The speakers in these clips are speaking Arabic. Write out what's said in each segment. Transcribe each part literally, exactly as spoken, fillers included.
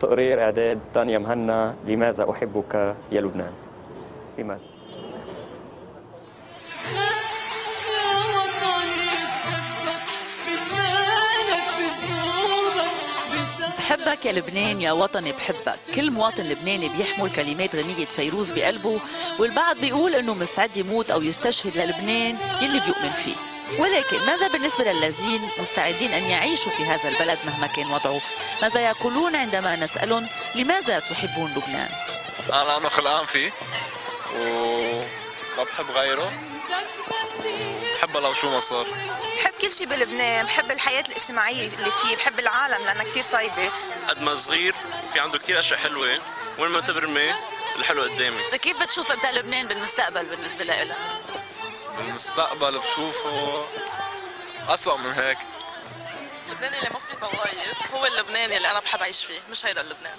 تقرير إعداد تانيا مهنا. لماذا أحبك يا لبنان؟ لماذا؟ بحبك يا لبنان يا وطني بحبك. كل مواطن لبناني بيحمل كلمات غنية فيروز بقلبه، والبعض بيقول انه مستعد يموت او يستشهد للبنان يلي بيؤمن فيه. ولكن ماذا بالنسبة للذين مستعدين ان يعيشوا في هذا البلد مهما كان وضعه؟ ماذا يقولون عندما نسألهم لماذا تحبون لبنان؟ انا انا خلقان فيه وما بحب غيره، بحبه لو شو ما صار. بحب كل شيء بلبنان، بحب الحياة الاجتماعية اللي فيه، بحب العالم لأنها كتير طيبة. قد ما صغير في عنده كتير أشياء حلوة، وين ما تبرمي الحلو قدامي. كيف بتشوف أنت لبنان بالمستقبل بالنسبة لإلك؟ بالمستقبل بشوفه أسوأ من هيك. اللبنان اللي ما فيه طوايف هو اللبنان اللي أنا بحب أعيش فيه، مش هيدا اللبنان.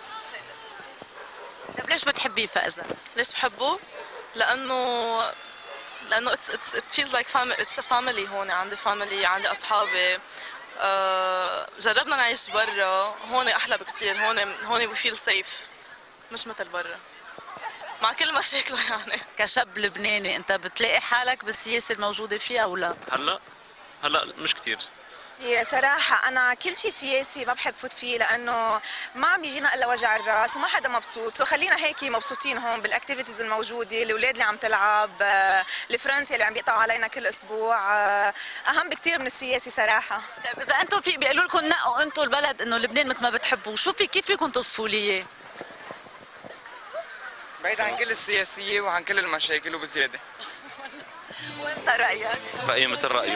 طيب ليش بتحبيه فائزة؟ ليش بحبه؟ لأنه لأنه it's, it's, it feels like family, it's a family. هون عندي family، عندي أصحابي. أه جربنا نعيش برا، هون أحلى بكتير. هون هون we feel safe، مش مثل برا مع كل مشاكله. يعني كشاب لبناني أنت بتلاقي حالك بالسياسة الموجودة فيها أو لا؟ هلا هلا مش كتير. هي صراحة أنا كل شيء سياسي ما بحب فوت فيه، لأنه ما عم بيجينا إلا وجع الراس وما حدا مبسوط. سو خلينا هيك مبسوطين هون بالأكتيفيتيز الموجودة، الأولاد اللي عم تلعب، الفرنسي اللي عم بيقطعوا علينا كل أسبوع، أهم بكتير من السياسي صراحة. طيب إذا أنتم في بيقولوا لكم نقوا أنتم البلد إنه لبنان مثل ما بتحبوا، شو في كيف فيكم تصفوا لي إياه؟ بعيد عن كل السياسية وعن كل المشاكل وبزيادة. وأنت رأيك؟ رأيي مثل رأيه.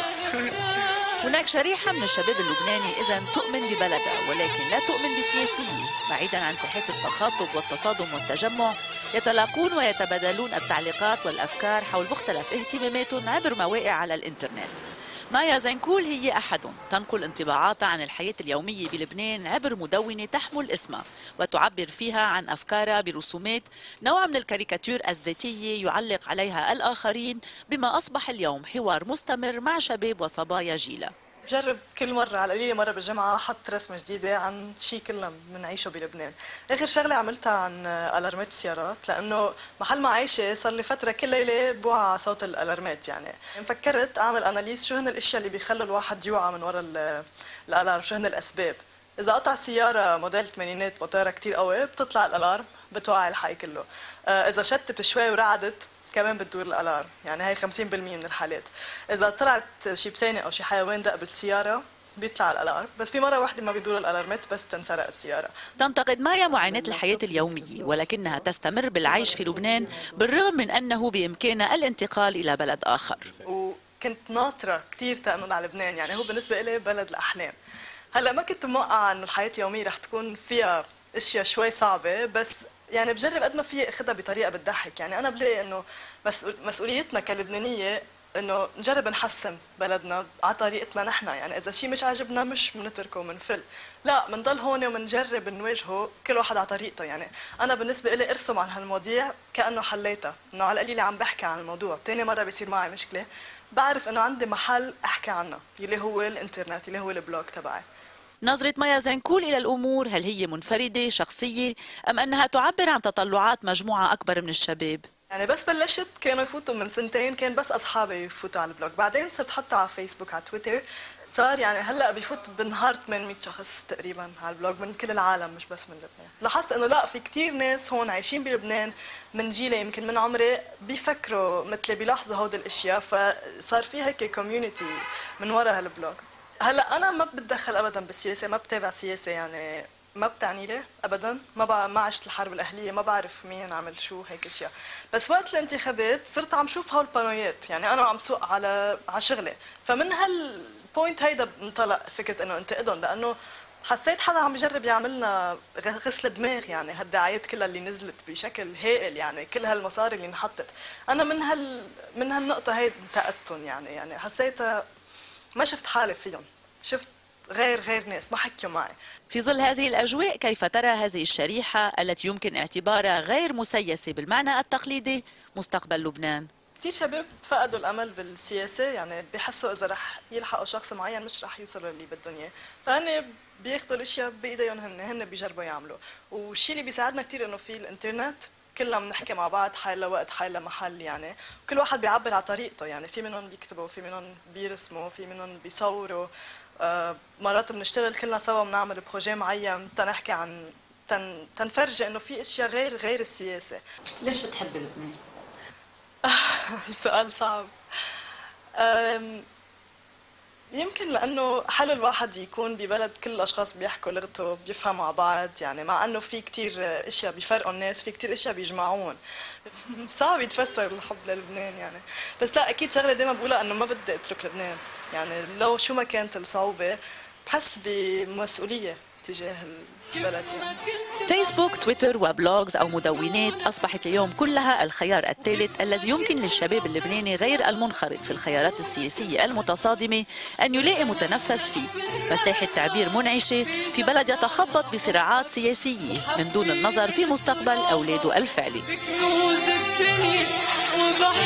هناك شريحة من الشباب اللبناني إذن تؤمن ببلدها ولكن لا تؤمن بسياسيين. بعيدا عن ساحات التخاطب والتصادم والتجمع، يتلاقون ويتبادلون التعليقات والأفكار حول مختلف اهتماماتهم عبر مواقع على الإنترنت. مايا زنكول هي أحدهم، تنقل انطباعاتها عن الحياة اليومية بلبنان عبر مدونة تحمل اسمها وتعبر فيها عن أفكارها برسومات، نوع من الكاريكاتير الذاتية يعلق عليها الآخرين، بما أصبح اليوم حوار مستمر مع شباب وصبايا جيلها. بجرب كل مرة على القليلة مرة بالجامعة أحط رسمة جديدة عن شيء كلنا بنعيشه بلبنان. آخر شغلة عملتها عن ألارمات السيارات، لأنه محل ما عايشة صار لي فترة كل ليلة بوعى صوت الألارمات. يعني فكرت أعمل أناليز شو هن الأشياء اللي بيخلوا الواحد يوعى من وراء الألارم، شو هن الأسباب. إذا قطع سيارة موديل الثمانينات موتورها كتير قوي بتطلع الألارم بتوعي الحي كله. إذا شتت شوي ورعدت كمان بتدور الالارم، يعني هي خمسين بالمئة من الحالات. اذا طلعت شي بسينه او شي حيوان دق بالسياره بيطلع الالارم، بس في مره واحده ما بيدور الالارمات بس تنسرق السياره. تنتقد مايا معاناة الحياة اليومية، ولكنها تستمر بالعيش في لبنان بالرغم من انه بامكانها الانتقال الى بلد اخر. وكنت ناطره كثير تأمن على لبنان، يعني هو بالنسبه لي بلد الاحلام. هلا ما كنت موقعه انه الحياه اليوميه رح تكون فيها اشياء شوي صعبه، بس يعني بجرب قد ما في اخذها بطريقه بتضحك. يعني انا بلاقي انه مسؤول مسؤوليتنا كلبنانيه انه نجرب نحسن بلدنا على طريقتنا نحن. يعني اذا شيء مش عاجبنا مش بنتركه ومنفل، لا بنضل هون وبنجرب نواجهه كل واحد على طريقته. يعني انا بالنسبه لي ارسم عن هالمواضيع كانه حليتها، انه على القليله عم بحكي عن الموضوع. ثاني مره بيصير معي مشكله بعرف انه عندي محل احكي عنه اللي هو الانترنت، اللي هو البلوج تبعي. نظرة مايا زنكول إلى الأمور، هل هي منفردة شخصية أم أنها تعبر عن تطلعات مجموعة أكبر من الشباب؟ يعني بس بلشت كانوا يفوتوا من سنتين، كان بس أصحابي يفوتوا على البلوج، بعدين صرت حطها على فيسبوك على تويتر. صار يعني هلا بيفوت بالنهار ثمانمئة شخص تقريبا على البلوج من كل العالم مش بس من لبنان. لاحظت انه لا في كثير ناس هون عايشين بلبنان من جيلي يمكن من عمري بيفكروا مثلي، بيلاحظوا هودي الاشياء، فصار في هيك كوميونتي من وراء هالبلوج. هلا انا ما بتدخل ابدا بالسياسه، ما بتابع سياسه، يعني ما بتعني لي ابدا. ما ما عشت الحرب الاهليه، ما بعرف مين عمل شو هيك اشياء. بس وقت الانتخابات صرت عم شوف هالبانويات، يعني انا عم سوق على على شغلي، فمن هالبوينت هيدا انطلق فكره انه انتقدهم، لانه حسيت حدا عم يجرب يعملنا غسل دماغ. يعني هالدعايات كلها اللي نزلت بشكل هائل، يعني كل هالمصاري اللي انحطت، انا من هال من هالنقطه هي انتقدتهم. يعني يعني حسيتها ما شفت حالي فيهم، شفت غير غير ناس ما حكيوا معي. في ظل هذه الأجواء كيف ترى هذه الشريحة التي يمكن اعتبارها غير مسيسة بالمعنى التقليدي مستقبل لبنان؟ كثير شباب فقدوا الأمل بالسياسة، يعني بيحسوا إذا رح يلحقوا شخص معين مش رح يوصلوا اللي بدهم إياه، فهن بياخذوا الاشياء بايديهم هن هن بيجربوا يعملوا. والشيء اللي بيساعدنا كثير انه في الانترنت كلنا بنحكي مع بعض حالة وقت حالة محل يعني، وكل واحد بيعبر على طريقته يعني، في منهم بيكتبوا، في منهم بيرسموا، في منهم بيصوروا. آه مرات بنشتغل كلنا سوا بنعمل بروجي معين تنحكي عن تن تنفرجي انه في اشياء غير غير السياسة. ليش بتحب لبنان؟ سؤال صعب. يمكن لانه حلو الواحد يكون ببلد كل الاشخاص بيحكوا لغته بيفهموا على بعض يعني، مع انه في كثير اشياء بيفرقوا الناس، في كثير اشياء بيجمعون. صعب يتفسر الحب للبنان يعني، بس لا اكيد شغله دائما بقولها انه ما بدي اترك لبنان يعني، لو شو ما كانت الصعوبه بحس بمسؤوليه تجاه البلد يعني. فيسبوك، تويتر وبلوجز أو مدونات أصبحت اليوم كلها الخيار الثالث الذي يمكن للشباب اللبناني غير المنخرط في الخيارات السياسية المتصادمة أن يلاقي متنفس فيه، مساحة تعبير منعشة في بلد يتخبط بصراعات سياسية من دون النظر في مستقبل أولاده الفعلي.